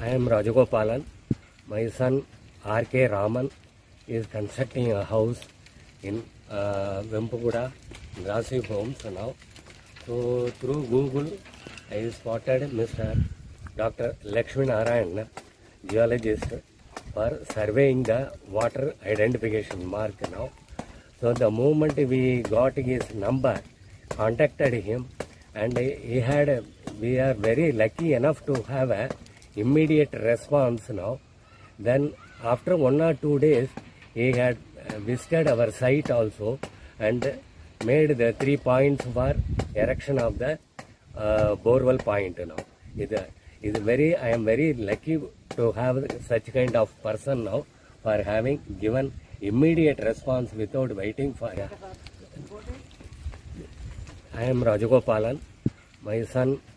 I am Rajagopalan. My son R.K. Raman is constructing a house in Vempaguda, Grassy Homes now. So through Google, I spotted Mr. Dr. Lakshmi Narayan, geologist, for surveying the water identification mark now. So the moment we got his number, contacted him, and we are very lucky enough to have a immediate response now. Then after 1 or 2 days, he had visited our site also and made the 3 points for erection of the borewell point now. I am very lucky to have such kind of person now for having given immediate response without waiting for. I am Rajagopalan. My son